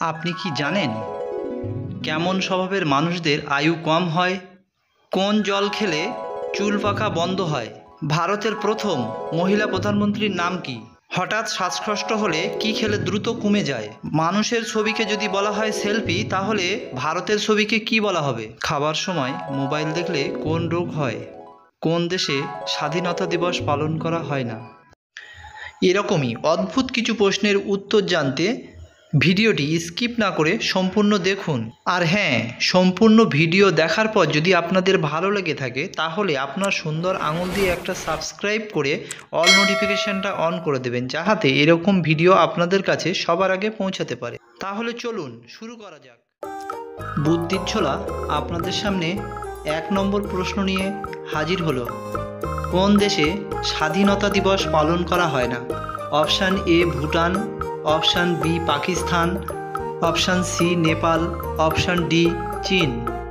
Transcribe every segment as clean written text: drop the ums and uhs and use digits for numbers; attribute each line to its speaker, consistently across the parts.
Speaker 1: আপনি কি জানেন কেমন স্বভাবের মানুষদের আয়ু কম হয়? কোন জল খেলে চুল পাকা বন্ধ হয়? ভারতের প্রথম মহিলা প্রধানমন্ত্রীর নাম কি? হঠাৎ শ্বাসকষ্ট হলে কি খেলে দ্রুত কমে যায়? মানুষের ছবিকে যদি বলা হয় সেলফি, তাহলে ভারতের ছবিকে কি বলা হবে? খাবার সময় মোবাইল দেখলে কোন রোগ হয়? কোন দেশে স্বাধীনতা দিবস পালন করা হয় না? এরকমই অদ্ভুত কিছু প্রশ্নের উত্তর জানতে ভিডিওটি স্কিপ না করে সম্পূর্ণ দেখুন। আর হ্যাঁ, সম্পূর্ণ ভিডিও দেখার পর যদি আপনাদের ভালো লেগে থাকে, তাহলে আপনার সুন্দর আঙুল দিয়ে একটা সাবস্ক্রাইব করে অল নোটিফিকেশানটা অন করে দেবেন, যাহাতে এরকম ভিডিও আপনাদের কাছে সবার আগে পৌঁছাতে পারে। তাহলে চলুন শুরু করা যাক। বুদ্ধির ছোলা আপনাদের সামনে 1 নম্বর প্রশ্ন নিয়ে হাজির হলো। কোন দেশে স্বাধীনতা দিবস পালন করা হয় না? Option A Bhutan, option B Pakistan, option C Nepal, option D চীন।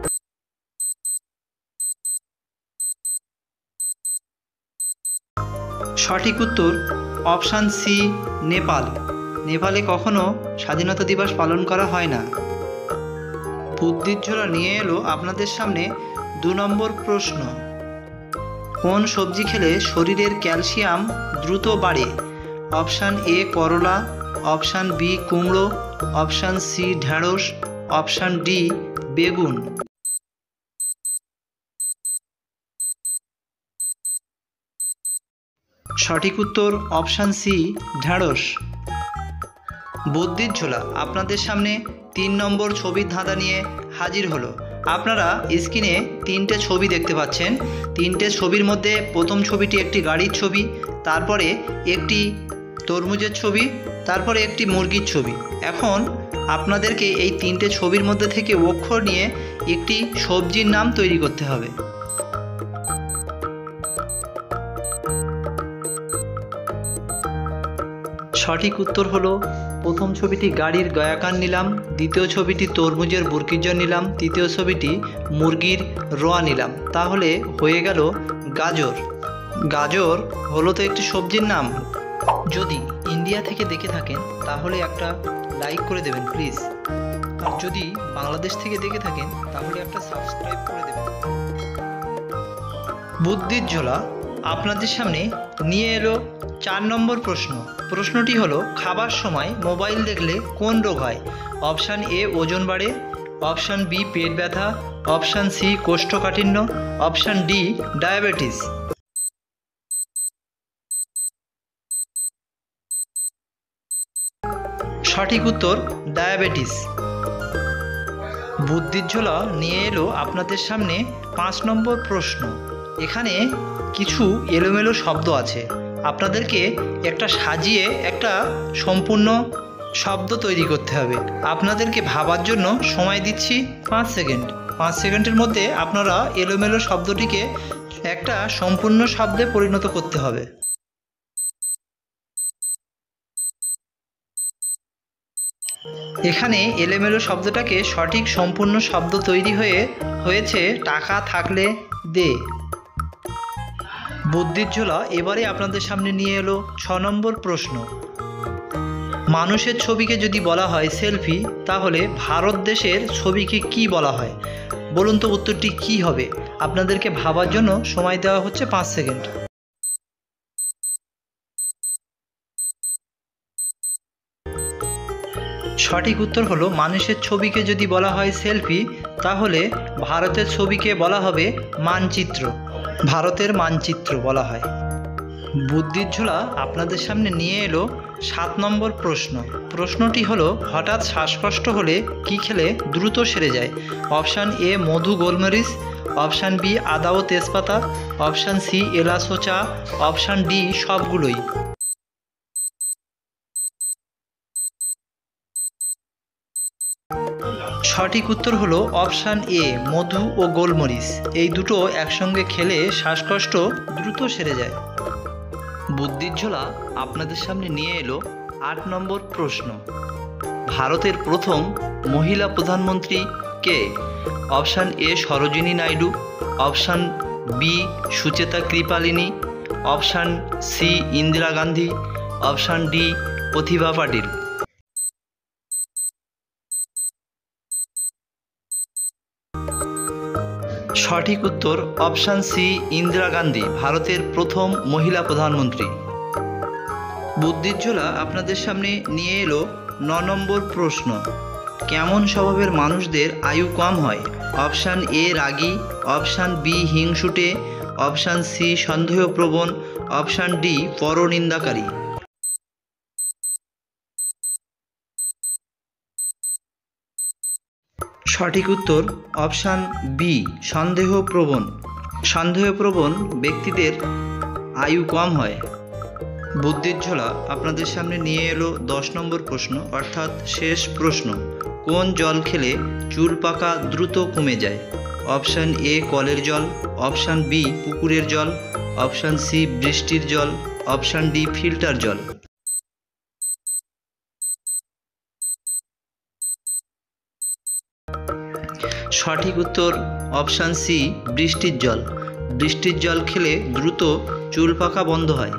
Speaker 1: সঠিক উত্তর অপশান সি নেপাল। নেপালে কখনো স্বাধীনতা দিবস পালন করা হয় না। বুদ্ধির ঝোলা নিয়ে এলো আপনাদের সামনে 2 নম্বর প্রশ্ন। কোন সবজি খেলে শরীরের ক্যালসিয়াম দ্রুত বাড়ে? অপশান এ করলা, অপশান বি কুমড়ো, অপশান সি ঢেঁড়স, অপশান ডি বেগুন। সঠিক উত্তর অপশান সি ঢেঁড়স। বুদ্ধির ঝোলা আপনাদের সামনে 3 নম্বর ছবির ধাঁধা নিয়ে হাজির হলো। আপনারা স্ক্রিনে 3টে ছবি দেখতে পাচ্ছেন। 3টে ছবির মধ্যে প্রথম ছবিটি একটি গাড়ির ছবি, তারপরে একটি তরমুজের ছবি, তারপরে একটি মুরগির ছবি। এখন আপনাদেরকে এই 3টে ছবির মধ্যে থেকে অক্ষর নিয়ে একটি সবজির নাম তৈরি করতে হবে। সঠিক উত্তর হলো প্রথম ছবিটি গাড়ির গয়াকার নিলাম, দ্বিতীয় ছবিটি তরমুজের বুরকিজ নিলাম, তৃতীয় ছবিটি মুরগির রোয়া নিলাম। তাহলে হয়ে গেল গাজর। গাজর হলো তো একটি সবজির নাম। যদি ইন্ডিয়া থেকে দেখে থাকেন তাহলে একটা লাইক করে দেবেন প্লিজ। আর যদি বাংলাদেশ থেকে দেখে থাকেন তাহলে একটা সাবস্ক্রাইব করে দেবেন। বুদ্ধির ঝোলা আপনাদের সামনে নিয়ে এলো 4 নম্বর প্রশ্ন। প্রশ্নটি হলো, খাবার সময় মোবাইল দেখলে কোন রোগ হয়? অপশান এ ওজন বাড়ে, অপশান বি পেট ব্যথা, অপশান সি কোষ্ঠকাঠিন্য, অপশান ডি ডায়াবেটিস। সঠিক উত্তর ডায়াবেটিস। বুদ্ধির ঝোলা নিয়ে এলো আপনাদের সামনে 5 নম্বর প্রশ্ন। এখানে কিছু এলোমেলো শব্দ আছে, আপনাদেরকে একটা সাজিয়ে একটা সম্পূর্ণ শব্দ তৈরি করতে হবে। আপনাদেরকে ভাবার জন্য সময় দিচ্ছি 5 সেকেন্ড। 5 সেকেন্ডের মধ্যে আপনারা এলোমেলো শব্দটিকে একটা সম্পূর্ণ শব্দে পরিণত করতে হবে। এখানে এলোমেলো শব্দটাকে সঠিক সম্পূর্ণ শব্দ তৈরি হয়েছে টাকা থাকলে দে। বুদ্ধির ঝোলা এবারে আপনাদের সামনে নিয়ে এলো 6 নম্বর প্রশ্ন। মানুষের ছবিকে যদি বলা হয় সেলফি, তাহলে ভারত দেশের ছবিকে কি বলা হয়? বলুন তো উত্তরটি কি হবে? আপনাদেরকে ভাবার জন্য সময় দেওয়া হচ্ছে 5 সেকেন্ড। সঠিক উত্তর হলো, মানুষের ছবিকে যদি বলা হয় সেলফি, তাহলে ভারতের ছবিকে বলা হবে মানচিত্র। ভারতের মানচিত্র বলা হয়। বুদ্ধির ঝোলা আপনাদের সামনে নিয়ে এলো 7 নম্বর প্রশ্ন। প্রশ্নটি হলো, হঠাৎ শ্বাসকষ্ট হলে কি খেলে দ্রুত সেরে যায়? অপশান এ মধু গোলমরিচ, অপশান বি আদা ও তেজপাতা, অপশান সি এলাচ ও চা, অপশান ডি সবগুলোই। সঠিক উত্তর হলো অপশান এ মধু ও গোলমরিচ। এই দুটো একসঙ্গে খেলে শ্বাসকষ্ট দ্রুত সেরে যায়। বুদ্ধির ঝোলা আপনাদের সামনে নিয়ে এলো 8 নম্বর প্রশ্ন। ভারতের প্রথম মহিলা প্রধানমন্ত্রী কে? Option A Sarojini Naidu, option B Sucheta Kripalani, option C Indira Gandhi, option D Pratibha Patil. সঠিক উত্তর অপশান সি, ইন্দিরা গান্ধী ভারতের প্রথম মহিলা প্রধানমন্ত্রী। বুদ্ধির ঝোলা আপনাদের সামনে নিয়ে এলো 9 নম্বর প্রশ্ন। কেমন স্বভাবের মানুষদের আয়ু কম হয়? অপশান এ রাগী, অপশান বি হিংসুটে, অপশান সি সন্দেহপ্রবণ, অপশান ডি পরনিন্দাকারী। সঠিক উত্তর অপশান বি, সন্দেহপ্রবণ। সন্দেহপ্রবণ ব্যক্তিদের আয়ু কম হয়। বুদ্ধির ঝোলা আপনাদের সামনে নিয়ে এলো 10 নম্বর প্রশ্ন, অর্থাৎ শেষ প্রশ্ন। কোন জল খেলে চুল পাকা দ্রুত কমে যায়? অপশান এ কলের জল, অপশান বি পুকুরের জল, অপশান সি বৃষ্টির জল, অপশান ডি ফিল্টার জল। সঠিক উত্তর অপশান সি, বৃষ্টির জল। বৃষ্টির জল খেলে দ্রুত চুল পাকা বন্ধ হয়।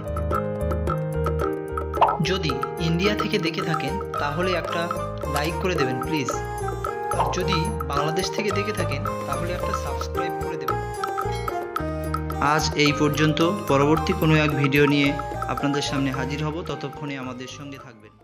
Speaker 1: যদি ইন্ডিয়া থেকে দেখে থাকেন তাহলে একটা লাইক করে দেবেন প্লিজ, আর যদি বাংলাদেশ থেকে দেখে থাকেন তাহলে একটা সাবস্ক্রাইব করে দেবেন। আজ এই পর্যন্ত। পরবর্তী কোনো এক ভিডিও নিয়ে আপনাদের সামনে হাজির হব, ততক্ষণে আমাদের সঙ্গে থাকবেন।